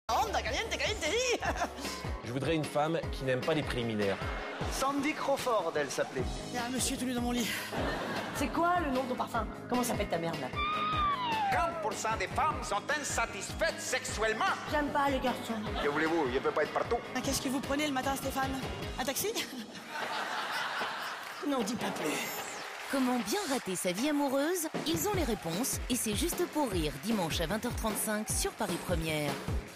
Onda, caliente, caliente. Je voudrais une femme qui n'aime pas les préliminaires. Sandy Crawford, elle s'appelait. Il y a un monsieur tout nu dans mon lit. C'est quoi le nom de ton parfum? Comment s'appelle ta merde là? 40% des femmes sont insatisfaites sexuellement. J'aime pas les garçons. Que voulez-vous, il peut pas être partout. Qu'est-ce que vous prenez le matin, Stéphane? Un taxi? N'en dis pas plus. Comment bien rater sa vie amoureuse? Ils ont les réponses et c'est Juste pour rire dimanche à 20h35 sur Paris Première.